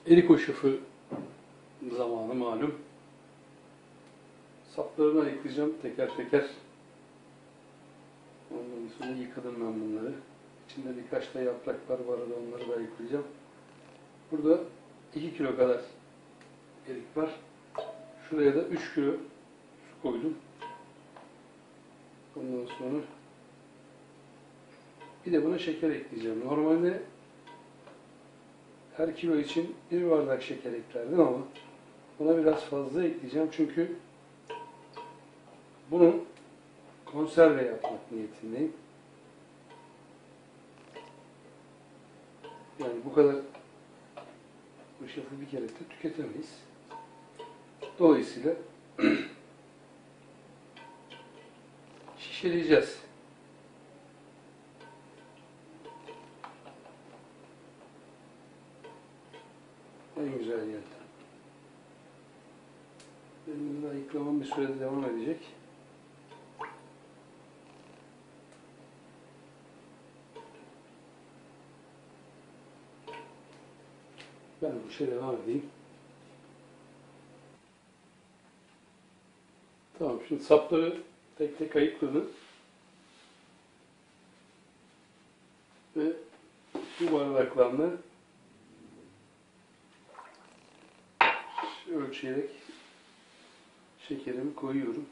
Erik hoşafı zamanı malum. Saplarını ayıklayacağım teker teker. Ondan sonra yıkadım ben bunları. İçinde birkaç da yaprak var, bu arada onları da ayıklayacağım. Burada 2 kilo kadar erik var. Şuraya da 3 kilo su koydum. Ondan sonra bir de buna şeker ekleyeceğim. Normalde her kilo için 1 bardak şeker eklerdim ama buna biraz fazla ekleyeceğim çünkü bunu konserve yapmak niyetindeyim. Yani bu kadar hoşafı bir kere de tüketemeyiz. Dolayısıyla şişeleyeceğiz. En güzel yöntem. Benim de ayıklamam bir sürede devam edecek. Ben bu işe devam edeyim. Tamam, şimdi sapları tek tek ayıkladım. Ve bu bardaklarla ölçerek şekerimi koyuyorum.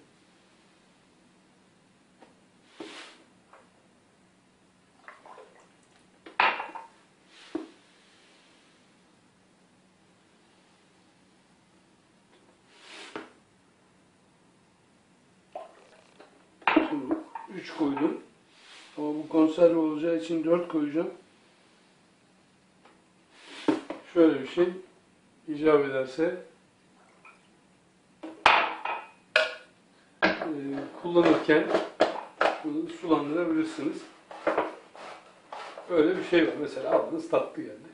Şimdi 3 koydum. Ama bu konserve olacağı için 4 koyacağım. Şöyle bir şey icap ederse kullanırken bunu sulandırabilirsiniz. Böyle bir şey var. Mesela aldınız, tatlı geldi.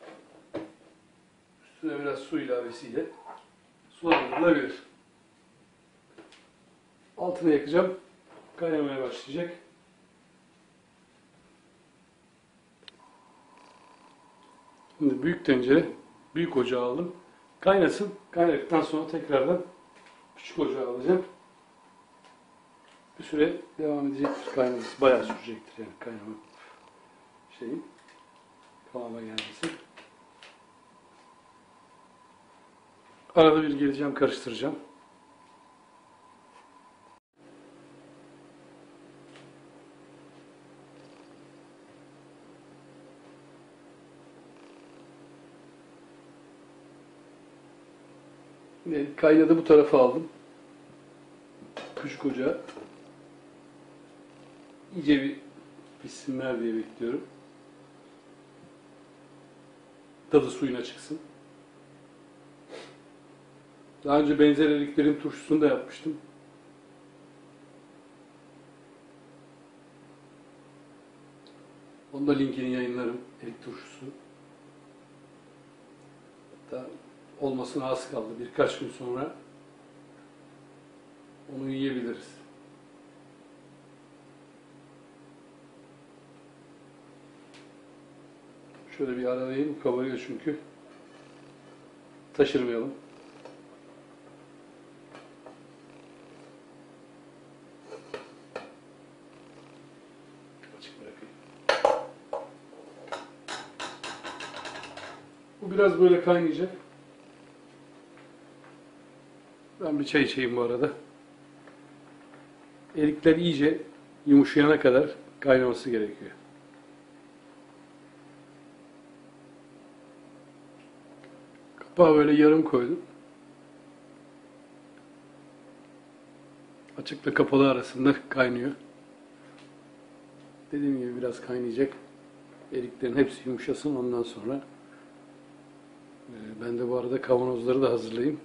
Üstüne biraz su ilavesiyle sulandırılabilir. Altını yakacağım. Kaynamaya başlayacak. Şimdi büyük tencere, büyük ocağa aldım. Kaynasın. Kaynadıktan sonra tekrardan küçük ocağa alacağım. Bir süre devam edecektir kaynaması. Bayağı sürecektir yani kaynama şeyin kıvama gelmesi. Arada bir geleceğim, karıştıracağım. Kaynadı, bu tarafa aldım. Küçük ocağa. İyice bir pişsinler diye bekliyorum. Tadı suyuna çıksın. Daha önce benzer eriklerin turşusunu da yapmıştım. Onun da linkini yayınlarım. Erik turşusu. Hatta olmasına az kaldı. Birkaç gün sonra onu yiyebiliriz. Şöyle bir aralayayım. Kabarıyor çünkü. Taşırmayalım. Açık bırakayım. Bu biraz böyle kaynayacak. Ben bir çay içeyim bu arada. Erikler iyice yumuşayana kadar kaynaması gerekiyor. Kapağı böyle yarım koydum. Açıkla kapalı arasında kaynıyor. Dediğim gibi biraz kaynayacak. Eriklerin hepsi yumuşasın, ondan sonra ben de bu arada kavanozları da hazırlayayım.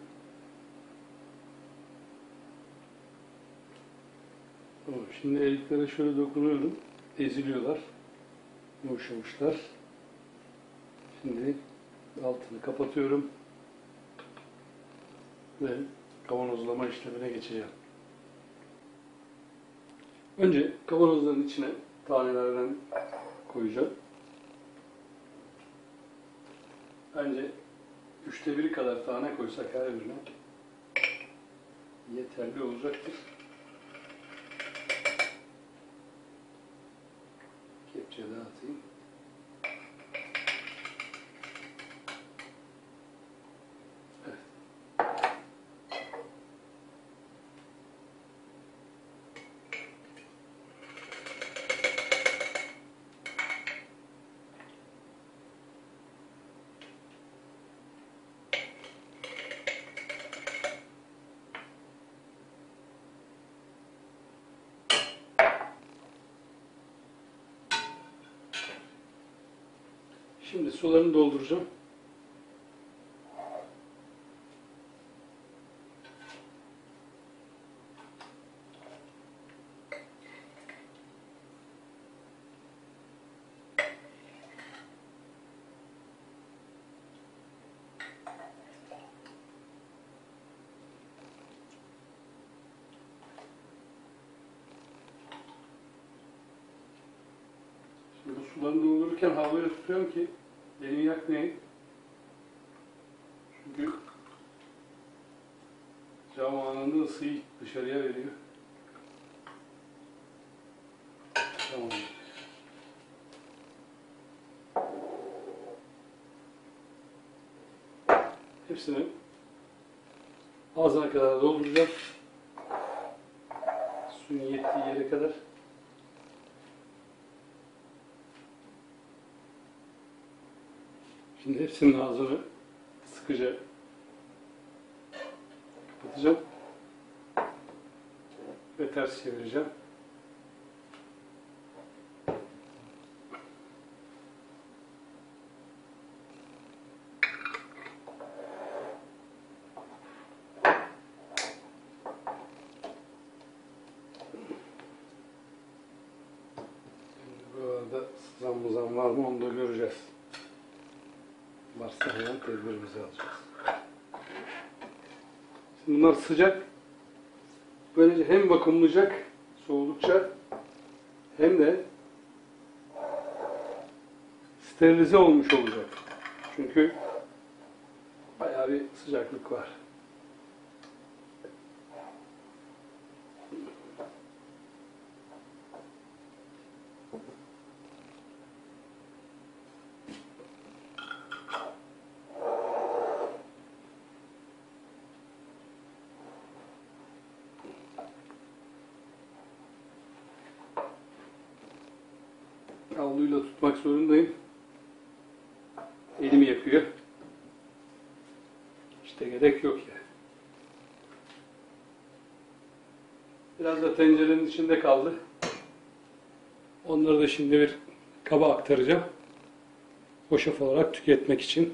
Tamam, şimdi eriklere şöyle dokunuyorum. Eziliyorlar. Yumuşamışlar. Şimdi altını kapatıyorum. Ve kavanozlama işlemine geçeceğim. Önce kavanozların içine tanelerden koyacağım. Bence 1/3 kadar tane koysak her birine yeterli olacaktır. Kepçeye dağıtayım. Evet. Şimdi sularını dolduracağım. Şimdi bu sularını doldururken havluyu tutuyorum ki elimi yakmayayım. Çünkü cam anında ısıyı dışarıya veriyor. Tamam. Hepsini ağzına kadar dolduracağım. Suyun yettiği yere kadar. Şimdi hepsinin ağzını sıkıca kapatacağım ve ters çevireceğim. Şimdi bu arada sızan var mı onu da göreceğiz. Varsa hemen tedbirimizi alacağız. Şimdi bunlar sıcak. Böylece hem vakumlayacak soğudukça hem de sterilize olmuş olacak. Çünkü bayağı bir sıcaklık var. Havluyla tutmak zorundayım. Elimi yakıyor. İşte gerek yok ya. Biraz da tencerenin içinde kaldı. Onları da şimdi bir kaba aktaracağım. Hoşaf olarak tüketmek için.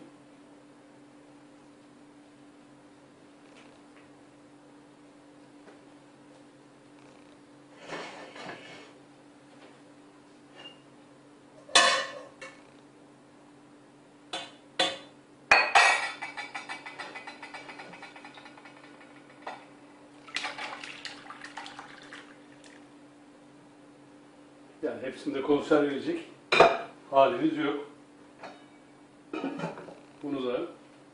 Yani hepsinde konserve edecek halimiz yok. Bunu da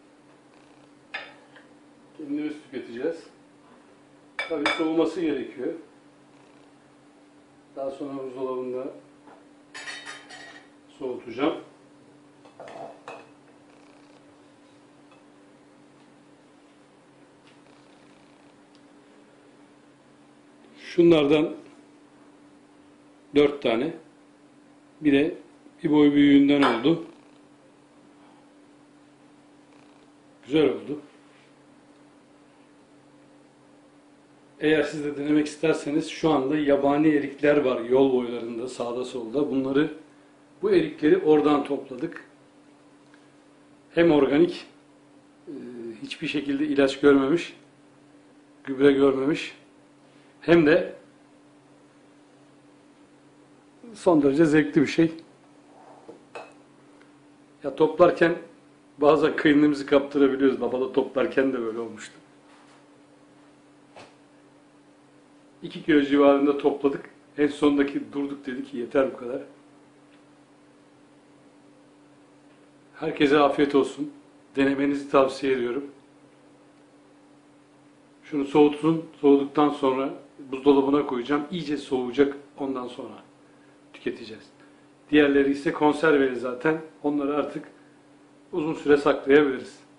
kendimiz tüketeceğiz. Tabii soğuması gerekiyor. Daha sonra buzdolabında soğutacağım. Şunlardan 4 tane. Bir de bir boy büyüğünden oldu. Güzel oldu. Eğer siz de denemek isterseniz şu anda yabani erikler var yol boylarında sağda solda. Bu erikleri oradan topladık. Hem organik, hiçbir şekilde ilaç görmemiş, gübre görmemiş. Hem de son derece zevkli bir şey. Ya toplarken bazen kıynımızı kaptırabiliyoruz. Babada toplarken de böyle olmuştu. 2 kilo civarında topladık. En sondaki durduk, dedik ki yeter bu kadar. Herkese afiyet olsun. Denemenizi tavsiye ediyorum. Şunu soğutun. Soğuduktan sonra buzdolabına koyacağım. İyice soğuyacak. Ondan sonra tüketeceğiz. Diğerleri ise konserveli zaten. Onları artık uzun süre saklayabiliriz.